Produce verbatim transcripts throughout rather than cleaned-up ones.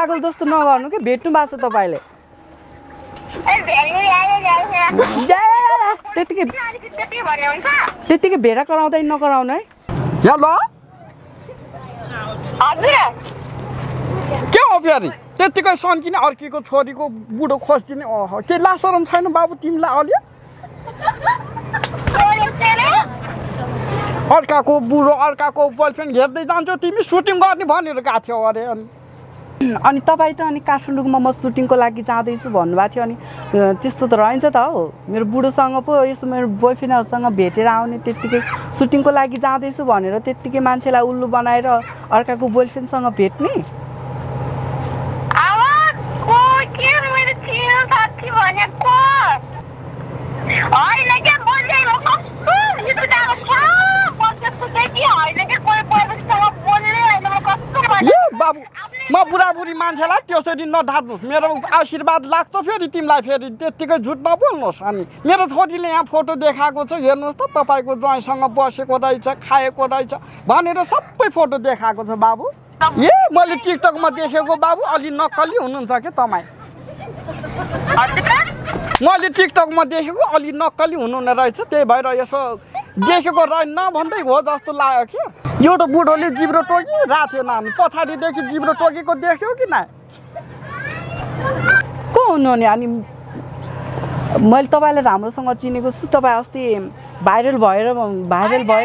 पागल जस्तो नगर्नु के भेट्नु भएको छ तपाईँले त्यतिकै त्यतिकै भेडा कराउँदै नकराउनु है ल के हो फेरि त्यतिकै सन्किने अर्कीको छोरीको बुढो खोजिदिने ओहो के लासरम छैन बाबु तिमीलाई अलि अर्काको बुढो अर्काको बोयफ्रेन्ड हेर्दै जान्छौ तिमी सुटिङ गर्ने भनेर गएको थियौ अरे अनि अनि तपाईँ त अनि काठमाडौँमा म सुटिङको लागि जाँदैछु भन्नुभएको थियो अनि त्यस्तो त रहन्छ त हौ मेरो बुढोसँग पो यसो मेरो बोयफ्रेन्डहरूसँग भेटेर आउने त्यत्तिकै सुटिङको लागि जाँदैछु भनेर त्यत्तिकै मान्छेलाई उल्लु बनाएर अर्काको बोयफ्रेन्डसँग भेट्ने बाबु म बुढाबुढी मान्छेलाई त्यसरी नढाट्नुहोस् मेरो आशीर्वाद लाग्छ फेरि तिमीलाई फेरि त्यत्तिकै झुट नबोल्नुहोस् अनि मेरो छोरीले यहाँ फोटो देखाएको छ हेर्नुहोस् त तपाईँको ज्वाइँसँग बसेको रहेछ खाएको रहेछ भनेर सबै फोटो देखाएको छ बाबु ए मैले टिकटकमा देखेको बाबु अलि नक्कली हुनुहुन्छ के तपाईँ मैले टिकटकमा देखेको अलि नक्कली हुनुहुने रहेछ त्यही भएर यसो देखेको रहेन भन्दै हो जस्तो लाग्यो कि एउटा बुढोले जिब्रो टोकिरहेको थियो नानी पछाडिदेखि जिब्रो टोकेको देख्यो कि न को हुनु नि अनि मैले तपाईँलाई राम्रोसँग चिनेको छु तपाईँ अस्ति भाइरल भएर भाइरल भएर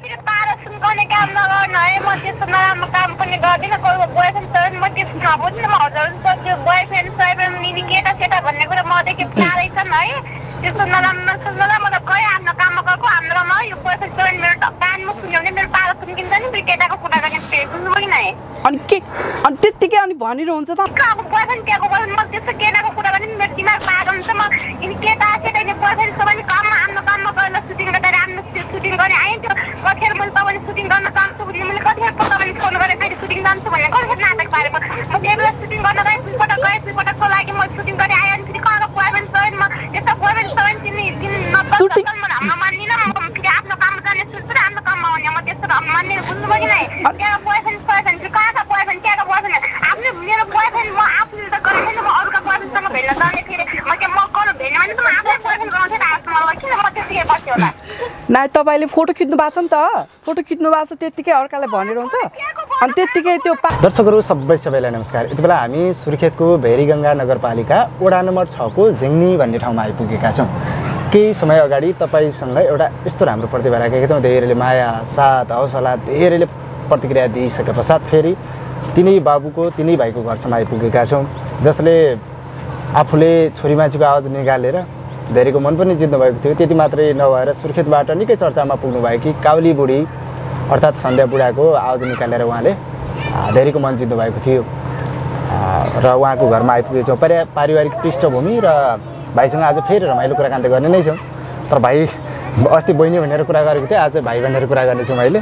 त्यस्तो नराम्रो नराम्रो गयो आफ्नो काममा गएको हाम्रोमा यो पैसा जोइन मेरो कानमा सुन्यो भने मेरो पारो सुन्किन्छ नि फेरि केटाको कुरा गर्ने सुन्नु कि नै अनि के अनि त्यत्तिकै अनि भनिरहन्छ त अब पैसा त्यहाँको पैसा म त्यस्तो केटाको कुरा गर्ने मेरो दिमाग पागल हुन्छ म यिनी केटा केटाले पैसा सबै काममा आफ्नो काममा गएर सुटिङ गरेर आफ्नो सुटिङ गर्ने आएँ त्यो कतिखेर मैले तपाईँले सुटिङ गर्न चाहन्छु भने मैले कतिखेर तपाईँले फोन गरेर फेरि सुटिङ जान्छु भने कतिखेर नाटक पारेको म त्यही बेला सुटिङ गर्न गएँ दुईपटक गएँ दुईपटकको लागि म सुटिङ गरेर आएँ अनि फेरि कहाँको बोयफ्रेन्ड जोइन म यस्तो बोयफ्रेन्ड जोइन तिमी सुटिङ मान्दिनँ म फेरि आफ्नो काममा जाने सुन्छु र आफ्नो काममा आउने म त्यस्तो मान्दिनँ बुझ्नुभयो कि नै त्यहाँ बोयफ्रेन्ड बोयफ्रेन्ड त्यो कहाँको बोयफ्रेन्ड त्यहाँको बोयफ्रेन्ड आफ्नो मेरो बोयफ्रेन्ड म आफूले त गरेको छैन म अरूको बोयफ्रेन्डसँग भेट्न जाने फेरि म के म कल भेट्ने भने त म आफ्नै बोयफ्रेन्ड बनाउँथेँ त आफ्नो मलाई किन म त्यतिकै बस्थेँ होला नाइ तपाईँले फोटो खिच्नु भएको छ नि त फोटो खिच्नु भएको छ त्यत्तिकै अर्कालाई भनिरहन्छ अनि त्यत्तिकै त्यो दर्शकहरू सबै सबैलाई नमस्कार यति बेला हामी सुर्खेतको भेरीगङ्गा नगरपालिका वडा नम्बर छको झिङ्नी भन्ने ठाउँमा आइपुगेका छौँ केही समय अगाडि तपाईँसँग एउटा यस्तो राम्रो प्रतिभा राखेका थियौँ धेरैले माया साथ हौसला धेरैले प्रतिक्रिया दिइसके पश्चात फेरि तिनै बाबुको तिनै भाइको घरसम्म आइपुगेका छौँ जसले आफूले छोरी मान्छेको आवाज निकालेर धेरैको मन पनि जित्नु भएको थियो त्यति मात्रै नभएर सुर्खेतबाट निकै चर्चामा पुग्नुभएकी काउली बुढी अर्थात् सन्ध्या बुढाको आवाज निकालेर उहाँले धेरैको मन जित्नु भएको थियो र उहाँको घरमा आइपुगेको छौँ पर्या पारिवारिक पृष्ठभूमि र भाइसँग आज फेरि रमाइलो कुराकानी गर्ने नै छौँ तर भाइ अस्ति बहिनी भनेर कुरा गरेको थिएँ आज भाइ भनेर कुरा गर्नेछु मैले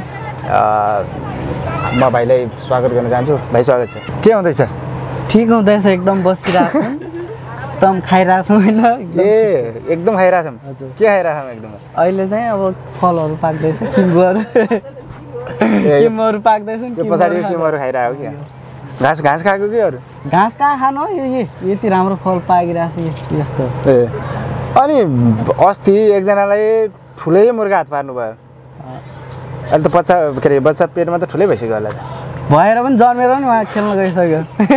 म भाइलाई स्वागत गर्न चाहन्छु भाइ स्वागत छ के हुँदैछ ठिक हुँदैछ एकदम बसिरहेको छु एकदम खाइरहेको छौँ होइन ए एकदम खाइरहेको छौँ हजुर के खाइरहेको छौँ एकदम अहिले चाहिँ अब फलहरू पाक्दैछ किम्बुहरू किम्बुहरू पाक्दैछ नि पछाडि किम्बुहरू खाइरहेको क्या घाँस घाँस खाएको कि अरू घाँस कहाँ खानु यो यति राम्रो फल पाकिरहेको छ यस्तो ए अनि अस्ति एकजनालाई ठुलै मुर्गा हात पार्नु भयो अहिले त बच्चा के अरे बच्चा पेटमा त ठुलै भइसक्यो होला भएर पनि जन्मेर पनि उहाँ खेल्न गइसक्यो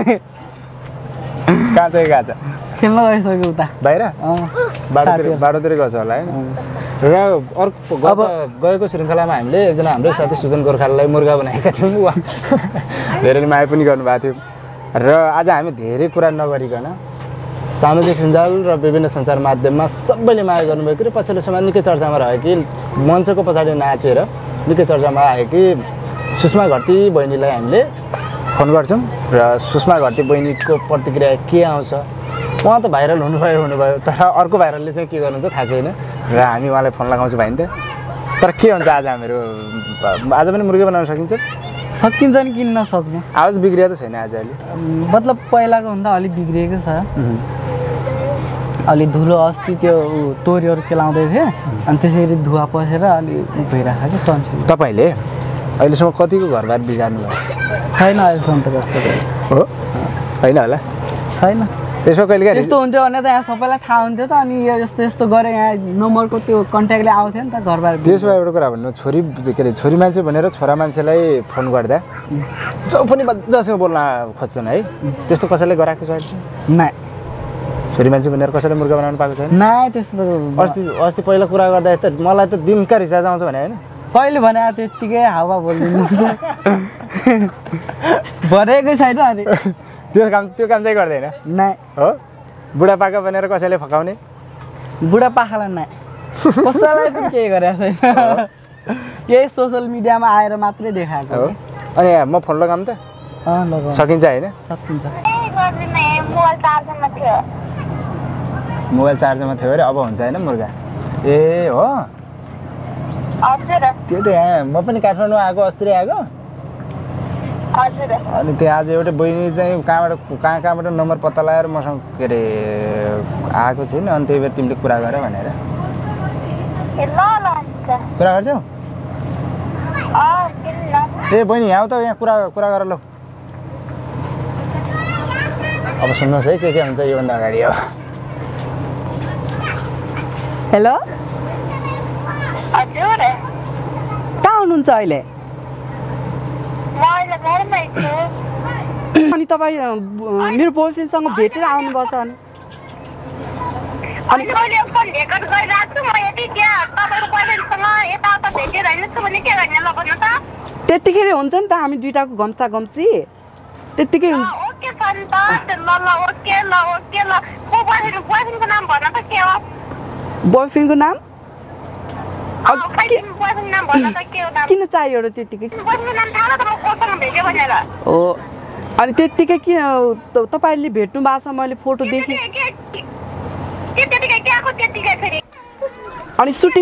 कहाँ चाहिँ कहाँ छ खेल्न गइसक्यो उता बाहिर बाटोतिर बाटोतिर गएछ होला है र अर्को अब गएको श्रृङ्खलामा हामीले एकजना हाम्रै साथी सुजन गोर्खालाई मुर्गा बनाएका थियौँ उहाँ धेरैले माया पनि गर्नुभएको थियो र आज हामी धेरै कुरा नगरिकन सामाजिक सञ्जाल र विभिन्न सञ्चार माध्यममा सबैले माया गर्नुभएको र पछिल्लो समय निकै चर्चामा रह्यो कि मञ्चको पछाडि नाचेर निकै चर्चामा आयो कि सुषमा घरती बहिनीलाई हामीले फोन गर्छौँ र सुषमा घरती बहिनीको प्रतिक्रिया के आउँछ उहाँ त भाइरल हुनुभयो हुनुभयो तर अर्को भाइरलले चाहिँ के गर्नुहुन्छ थाहा छैन र हामी उहाँलाई फोन लगाउँछौँ भाइ नि त तर के हुन्छ आज हामीहरू आज पनि मुर्गा बनाउन सकिन्छ सकिन्छ नि किन नसक्नु आवाज बिग्रिया त छैन आज अलि मतलब पहिलाको भन्दा अलिक बिग्रिएको छ अलि धुलो अस्ति त्यो तोरीहरू केलाउँदै थिएँ अनि त्यसरी धुवा पसेर अलि भइरहेको थियो टन्सन तपाईँले अहिलेसम्म कतिको घरबार बिगार्नु भयो छैन अहिलेसम्म त कस्तो हो होइन होला छैन यसो कहिले क्या त्यस्तो हुन्थ्यो भने त यहाँ सबैलाई थाहा हुन्थ्यो त अनि यो यस्तो यस्तो गरेँ यहाँ नम्बरको त्यो कन्ट्याक्टले आउँथ्यो नि त घरबाट त्यसो भए एउटा कुरा भन्नु छोरी के अरे छोरी मान्छे भनेर छोरा मान्छेलाई फोन गर्दा जो पनि मजासँग बोल्न खोज्छन् है त्यस्तो कसैले गराएको छ नाइ छोरी मान्छे भनेर कसैले मुर्गा बनाउनु पाएको छैन नाइ त्यस्तो त अस्ति अस्ति पहिला कुरा गर्दा त मलाई त दिनका रिचार्ज आउँछ भने होइन कहिले भने त्यत्तिकै हावा बोलिदिनु भनेकै छैन अनि त्यो काम त्यो काम चाहिँ गर्दैन नाइ हो बुढापाका भनेर कसैले फकाउने बुढापाकालाई नाइ कसैलाई पनि केही गरेको छैन यही सोसियल मिडियामा आएर मात्रै देखाएको हो अनि म फोन लगाऊँ त अँ लगाउँ सकिन्छ होइन सकिन्छ मोबाइल चार्जरमा थियो अरे अब हुन्छ होइन मुर्गा ए हो त्यो त यहाँ म पनि काठमाडौँ आएको अस्ति आएको अनि त्यहाँ आज एउटा बहिनी चाहिँ कहाँबाट कहाँ कहाँबाट नम्बर पत्ता लगाएर मसँग के अरे आएको छिन् अनि त्यही भएर तिमीले कुरा गर भनेर कुरा गर्छौ ए बहिनी यहाँ त यहाँ कुरा कुरा गर ल अब सुन्नुहोस् है के के हुन्छ योभन्दा अगाडि अब हेलो हजुर कहाँ हुनुहुन्छ अहिले अनि तपाईँ मेरो बोयफ्रेन्डसँग भेटेर आउनुभएको छ अनि अनि मैले फोन रेकर्ड गरिरहेको छु म यति त्यहाँ तपाईँको बोयफ्रेन्डसँग यताउता भेटेर हिँड्छु भने के गर्ने ल भन्नु त त्यतिखेर हुन्छ नि त हामी दुइटाको गम्सा गम्सी त्यतिकै हुन्छ ओके छ नि त ल ल ओके ल ओके ल को बोयफ्रेन्ड बोयफ्रेन्डको नाम भन त के हो बोयफ्रेन्डको नाम बोयफ्रेन्डको नाम भन त के हो नाम किन चाहियो र त्यतिकै बोयफ्रेन्डको नाम थाहा न त म कोसँग भेट्यो भनेर हो अनि त्यतिकै किन तपाईँले भेट्नु भएको छ मैले फोटो देखेँ त्यतिकै के आएको त्यतिकै फेरि अनि सुटिङ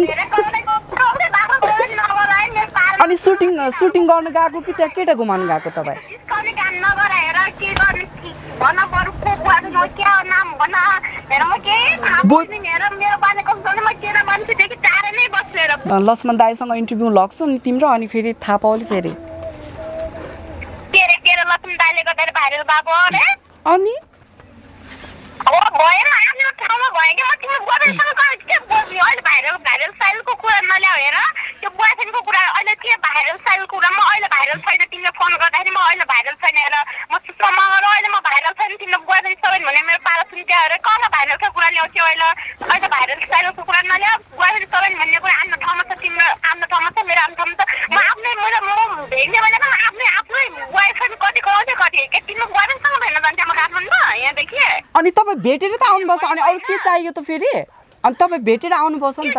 अनि सुटिङ सुटिङ गर्नु गएको कि त्यहाँ केटा घुमाउनु गएको तपाईँ लक्ष्मण दाईसँग इन्टरभ्यू लग्छु नि तिम्रो अनि फेरि थाहा पाउली फेरि अनि भाइरल भाइरल स्टाइलको कुरा नल्याएर त्यो बोयफ्रेन्डको कुरा अहिले के भाइरल स्टाइलको कुरा म अहिले भाइरल छैन तिमीले फोन गर्दाखेरि म अहिले भाइरल छैन हेर म सुषमा अहिले म भाइरल छैन तिमीले बोयफ्रेन्ड सबै भने मेरो पारा सुन्थ्यो अरे कसलाई भाइरलको कुरा ल्याउँथ्यो अहिले अहिले भाइरल स्टाइलको कुरा नल्याऊ बोयफ्रेन्ड सबै भन्ने कुरा आफ्नो ठाउँमा छ तिम्रो आफ्नो ठाउँमा छ मेरो आफ्नो ठाउँमा छ म आफ्नै मेरो म भेट्ने भनेको आफ्नै आफ्नै बोयफ्रेन्ड कतिको आउँछ कति के तिम्रो बोयफ्रेन्डसँग भेट्न जान्छ म काठमाडौँ यहाँदेखि अनि तपाईँ भेटेर त आउनुभएको छ अनि अरू के चाहियो त फेरि अनि तपाईँ भेटेर आउनुपर्छ नि त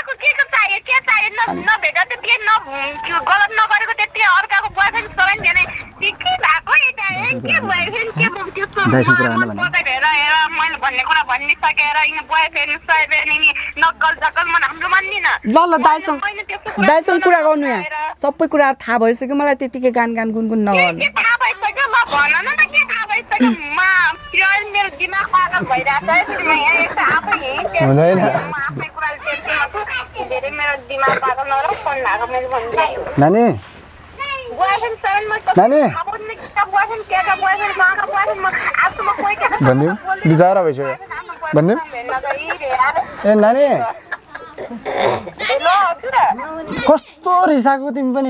नभेट त के न गलत नगरेको त्यति अर्काको बोयफ्रेन्ड सबै धेरै के भएको के बोयफ्रेन्ड के हेर हेर मैले भन्ने कुरा भनिसकेर यिनी बोयफ्रेन्ड सबै नक्कल जक्कल मन हाम्रो मान्दिनँ ल ल दाइसँग दाइसँग कुरा गर्नु यहाँ सबै कुरा थाहा भइसक्यो मलाई त्यतिकै गान गान गुनगुन नगर्नु थाहा भइसक्यो ल भन न त के थाहा भइसक्यो म मेरो दिमाग पागल भइरहेको छ यहाँ आफै हुँदैन आफ्नै कुरा धेरै मेरो दिमाग पागल नर फोन भएको मैले भन्छु नानी नानी भनिदिउँ बिचरा भइसक्यो भनिदिउँ ए नानी कस्तो रिसाएको तिमी पनि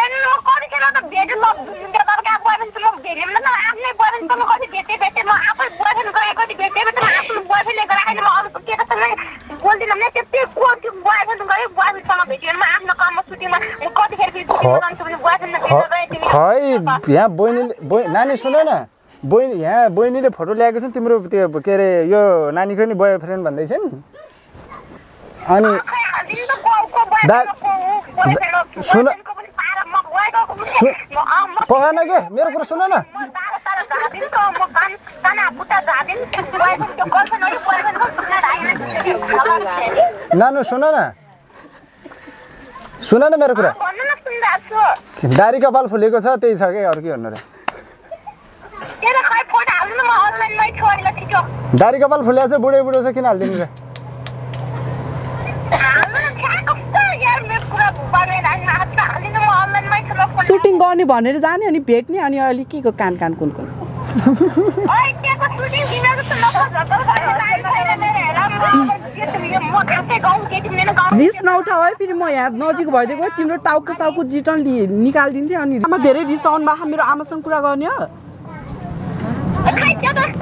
खै यहाँ बहिनीले नानी सुन न बहिनी यहाँ बहिनीले फोटो ल्याएको छ तिम्रो त्यो के अरे यो नानीको नि बोय फ्रेन्ड भन्दैछ नि अनि सुन पखान के मेरो कुरा सुन न नानु सुन न सुन न मेरो कुरा दारी कपाल फुलेको छ त्यही छ कि अरू के भन्नु रे दारी कपाल फुलेको छ बुढे बुढो छ किन हालिदिनु रे सुटिङ गर्ने भनेर जाने अनि भेट्ने अनि अहिले के को कान कान कुन कुन ओइ केको सुटिङ दिनको त नखो जतो छैन छैन मेरो राम्रो के तिमी म के गाउँ के तिमीले न गाउँ रिस नउठाऊ है फेरि म यहाँ नजिक भइदिएको तिम्रो टाउको साउको जिटन निकालिदिन्थेँ अनि आमा धेरै रिस आउनु भएको मेरो आमासँग कुरा गर्ने हो खै त्यो त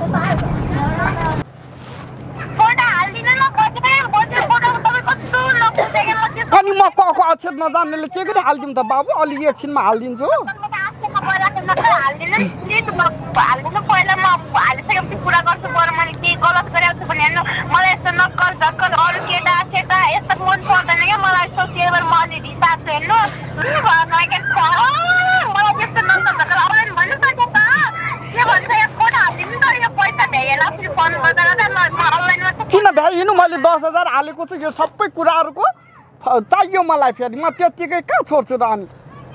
फोटो हाल्दिन न कति बजे फोटो तपाईँ कस्तो नपुगेको म त्यो अनि म कको अक्षर नजान्नेले के गरी हालिदिउँ त बाबु अलि एकछिनमा हालिदिन्छु हाल्दिन प्लिज म हाल्दिन पहिला म हालिसकेपछि कुरा गर्छु बरु मैले के गलत गरेको छु भने हेर्नु मलाई यस्तो नक्कल झक्कल अरू केटा सेटा यस्तो मन पर्दैन क्या मलाई यस्तो केवर म अलि रिसाएको छु हेर्नु मलाई त्यस्तो नक्कल झक्कल आउँदैन भन्नु सक्यो त के भन्छ यहाँ कोटा हालिदिनु त यो पैसा भ्याइएला फेरि फोन गर्दा गर्दा म अनलाइनमा किन भ्याइनु मैले दस हजार हालेको छु यो सबै कुराहरूको चाहियो मलाई फेरि म त्यत्तिकै कहाँ छोड्छु र अनि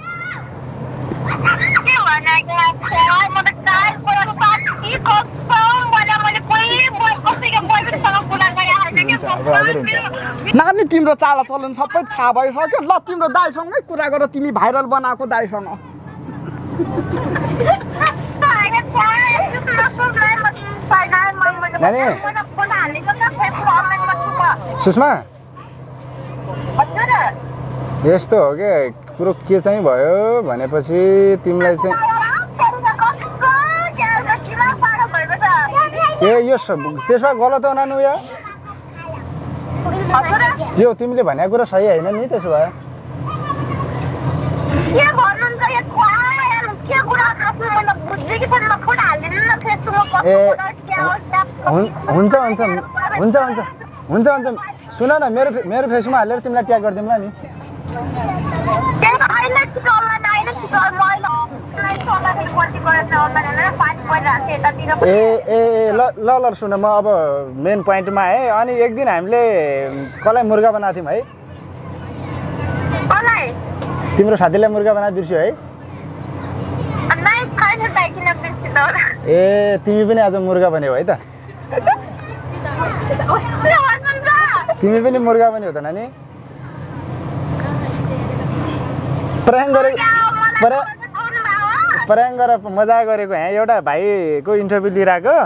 के भनेको म त काल परेको पार्टी कस्तो भने मैले कोही कसैको बोयफ्रेन्डसँग कुरा गरेँ हैन नानी तिम्रो चाला चलन सबै थाहा भइसक्यो ल तिम्रो दाइसँगै कुरा गर तिमी भाइरल बनाएको दाइसँग सुषमा यस्तो हो क्या कुरो के चाहिँ भयो भनेपछि तिमीलाई चाहिँ ए यो त्यसमा गलत हो नानु या यो तिमीले भनेको कुरा सही होइन नि त्यसो भए ए हुन्छ हुन्छ हुन्छ हुन्छ हुन्छ हुन्छ सुन न मेरो मेरो फेसमा हालेर तिमीलाई ट्याग गरिदिउँला नि ए ए ल ल ल सुन म अब मेन पोइन्टमा आएँ अनि एक दिन हामीले कसलाई मुर्गा बनाएको थियौँ है तिम्रो साथीलाई मुर्गा बनाएर बिर्स्यो है ए तिमी पनि आज मुर्गा बन्यौ है त तिमी पनि मुर्गा बन्यौ त नानी प्रयाङ गरेको प्रयाङ गरेर मजा गरेको यहाँ एउटा भाइको इन्टरभ्यू लिइरहेको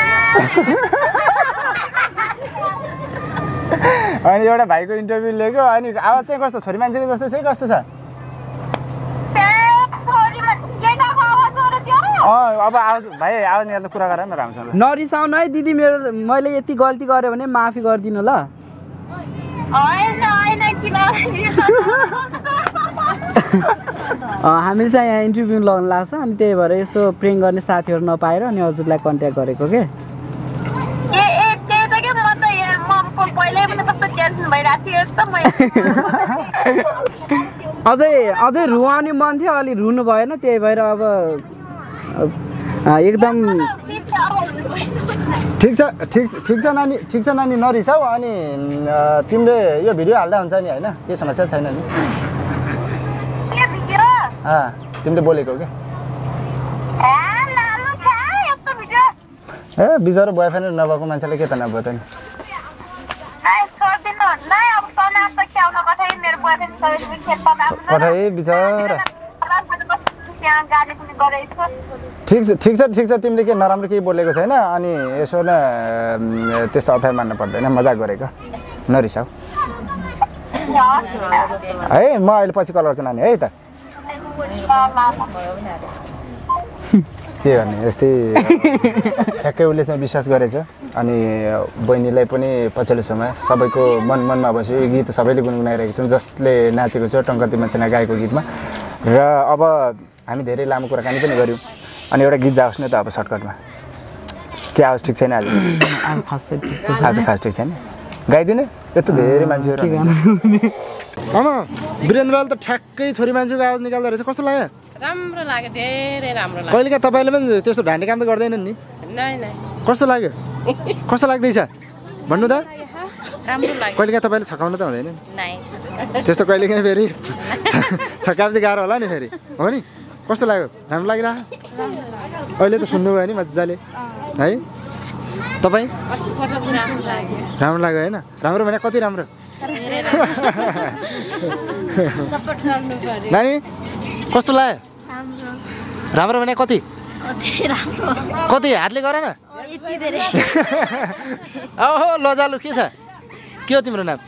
अनि एउटा भाइको इन्टरभ्यू लिएको अनि आवाज चाहिँ कस्तो छोरी मान्छेको जस्तो चाहिँ कस्तो छ अब आवाज भाइ आवाज निकाल्दा कुरा गर न राम्रोसँग नरिसाउनु है दिदी मेरो मैले यति गल्ती गरेँ भने माफी गरिदिनु ल हामीले चाहिँ यहाँ इन्टरभ्यू लगाउनु लाग्छ अनि त्यही भएर यसो प्रेङ गर्ने साथीहरू नपाएर अनि हजुरलाई कन्ट्याक्ट गरेको के अझै अझै रुवाउने मन थियो अलि रुनु भएन त्यही भएर अब एकदम ठिक छ ठिक ठिक छ नानी ठिक छ नानी नरिसाऊ अनि तिमीले यो भिडियो हाल्दा हुन्छ नि होइन केही समस्या छैन नि तिमीले बोलेको क्या ए बिचरा बोयफ्रेन्ड नभएको मान्छेले के त नभयो त नि पठाइ बिचरा ठिक छ ठिक छ ठिक छ तिमीले के नराम्रो केही बोलेको छैन अनि यसो न त्यस्तो अप्ठ्यारो मान्नु पर्दैन मजाक गरेको नरिसाऊ है म अहिले पछि कल गर्छु नानी है त के गर्ने यस्तै ठ्याक्कै उसले चाहिँ विश्वास गरेछ अनि बहिनीलाई पनि पछिल्लो समय सबैको मन मनमा बस्यो यो गीत सबैले गुनगुनाइरहेको छन् जसले नाचेको छ टङ्कती मान्छेले गाएको गीतमा र अब हामी धेरै लामो कुराकानी पनि गऱ्यौँ अनि एउटा गीत जाओस् न त अब सर्टकटमा के आवाज ठिक छैन आज आज खास ठिक छैन गाइदिने यत्रो धेरै मान्छेहरू आमा वीरेन्द्रले त ठ्याक्कै छोरी मान्छेको आवाज निकाल्दो रहेछ कस्तो लाग्यो राम्रो लाग्यो धेरै राम्रो लाग्यो कहिलेका तपाईँले पनि त्यस्तो ढान्ने काम त गर्दैनन् नि कस्तो लाग्यो कस्तो लाग्दैछ भन्नु त राम्रो लाग्यो कहिलेका तपाईँले छकाउनु त हुँदैन त्यस्तो कहिलेकाहीँ फेरि छकाएपछि गाह्रो होला नि फेरि हो नि कस्तो लाग्यो राम्रो लागिरहेको अहिले त सुन्नुभयो नि मजाले है तपाईँ राम्रो लाग्यो होइन राम्रो भने कति राम्रो नानी कस्तो लाग्यो राम्रो भने कति कति हातले गर न ओहो लजालु के छ के हो तिम्रो नाम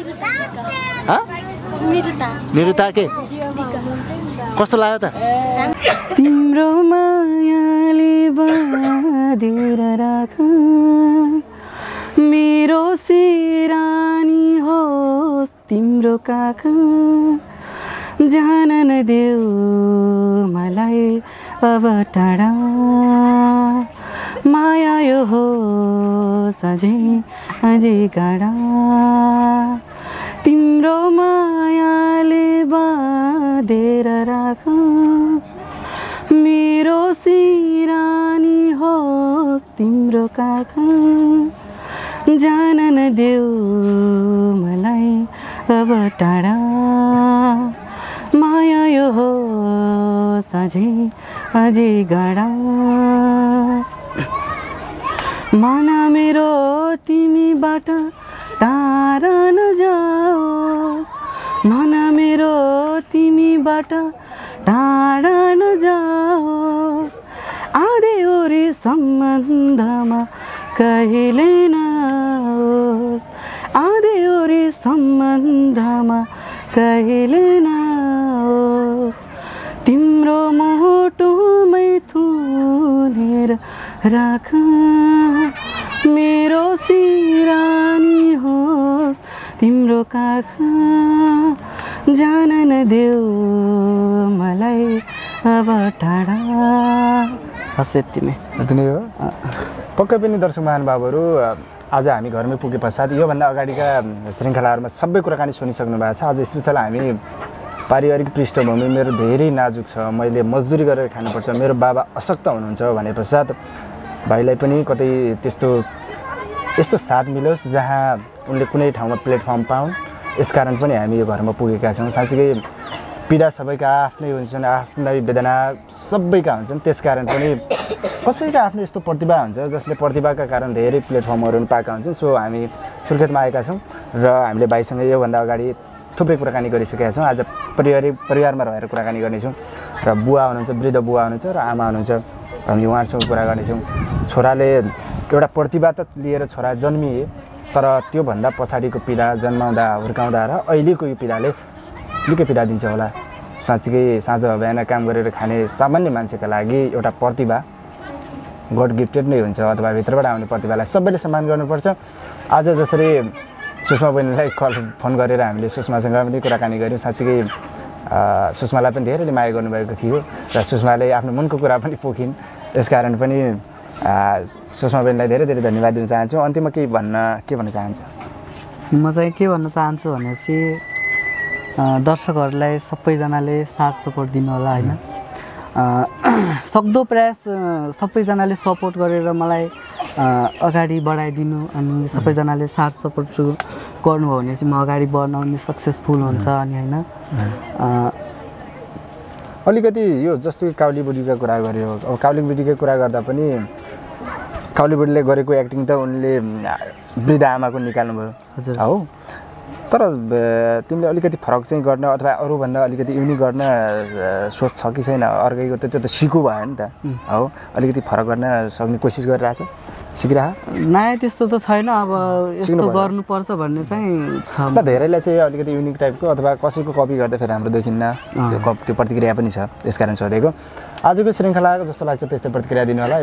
निरुता के कस्तो लाग्यो त तिम्रो मायाले बाँधेर राख मेरो सिरानी होस् तिम्रो काख जान नदेऊ मलाई अब टाढा माया यो हो सजै अझै गाडा तिम्रो मायाले बाँधेर राख मेरो सिरानी होस् तिम्रो काख जान नदेऊ मलाई अब टाढा माया यो हो सजै अझै गाडा मना मेरो तिमीबाट टाढा नजाओस् मना मेरो तिमीबाट टाढा नजाओस् आधेउरी सम्बन्धमा कहिले नहोस् आधेउरी सम्बन्धमा कहिले नहोस् तिम्रो मुटुमै थुनेर राख मेरो सिरानी होस् तिम्रो काख जान नदेऊ मलाई अब टाढा हस् यति नै यति नै हो पक्कै पनि दर्शक महानुभावहरू आज हामी घरमै पुगे पश्चात योभन्दा अगाडिका श्रृङ्खलाहरूमा सबै कुराकानी सुनिसक्नु भएको छ। आज स्पेसल हामी पारिवारिक पृष्ठभूमि मेरो धेरै नाजुक छ, मैले मजदुरी गरेर खानुपर्छ, मेरो बाबा अशक्त हुनुहुन्छ भने पश्चात भाइलाई पनि कतै त्यस्तो यस्तो साथ मिलोस् जहाँ उनले कुनै ठाउँमा प्लेटफर्म पाउन्, यसकारण पनि हामी यो घरमा पुगेका छौँ। साँच्चीकै पीडा सबैका आफ्नै हुन्छन्, आफ्नै वेदना सबैका हुन्छन्, त्यसकारण पनि कसैका आफ्नो यस्तो प्रतिभा हुन्छ जसले प्रतिभाका कारण धेरै प्लेटफर्महरू पनि पाएका हुन्छन्। सो हामी सुर्खेतमा आएका छौँ र हामीले भाइसँग योभन्दा अगाडि थुप्रै कुराकानी गरिसकेका छौँ। आज परिवारिक परिवारमा रहेर कुराकानी गर्नेछौँ र बुवा हुनुहुन्छ, वृद्ध बुवा हुनुहुन्छ र आमा हुनुहुन्छ, हामी उहाँहरूसँग कुरा गर्नेछौँ। छोराले एउटा प्रतिभा त लिएर छोरा जन्मिए, तर त्योभन्दा पछाडिको पीडा जन्माउँदा हुर्काउँदा र अहिलेको यो पीडाले निकै पीडा दिन्छ होला। साँच्चीकै साँझ बिहान काम गरेर खाने सामान्य मान्छेका लागि एउटा प्रतिभा गड गिफ्टेड नै हुन्छ, अथवा भित्रबाट आउने प्रतिभालाई सबैले सम्मान गर्नुपर्छ। आज जसरी सुषमा बहिनीलाई कल फोन गरेर हामीले सुषमासँग पनि कुराकानी गऱ्यौँ, साँच्चीकै सुषमालाई पनि धेरैले माया गर्नुभएको थियो र सुषमाले आफ्नो मनको कुरा पनि पोखिन्। यसकारण पनि सुषमा बहिनीलाई धेरै धेरै धन्यवाद दिन चाहन्छु। अन्तिममा के भन्न के भन्न चाहन्छ? म चाहिँ के भन्न चाहन्छु भने चाहिँ दर्शकहरूलाई सबैजनाले साथ सपोर्ट दिनु होला होइन। सक्दो प्रयास सबैजनाले सपोर्ट गरेर मलाई अगाडि बढाइदिनु अनि सबैजनाले साथ सपोर्ट गर्नुभयो भने चाहिँ म अगाडि बढ्न अनि सक्सेसफुल हुन्छ अनि होइन। अलिकति यो जस्तो कि काउली बुढीको कुरा गऱ्यो, अब काउली बुढीको कुरा गर्दा पनि काउली बुढीले गरेको एक्टिङ त उनले वृद्ध आमाको निकाल्नुभयो हजुर हो, तर तिमीले अलिकति फरक चाहिँ गर्न अथवा अरूभन्दा अलिकति युनिक गर्न सोच छ कि छैन? अर्कैको त त्यो त सिकु भयो नि त हो, अलिकति फरक गर्न सक्ने कोसिस गरिरहेछ, सिकिरह? नयाँ त्यस्तो त छैन, अब यस्तो गर्नुपर्छ भन्ने चाहिँ छ। ल धेरैलाई चाहिँ अलिकति युनिक टाइपको अथवा कसैको कपी गर्दा फेरि हाम्रो देखिन्न, त्यो त्यो प्रतिक्रिया पनि छ, त्यसकारण सोधेको। आजको श्रृङ्खला जस्तो लाग्छ त्यस्तै प्रतिक्रिया दिनु होला।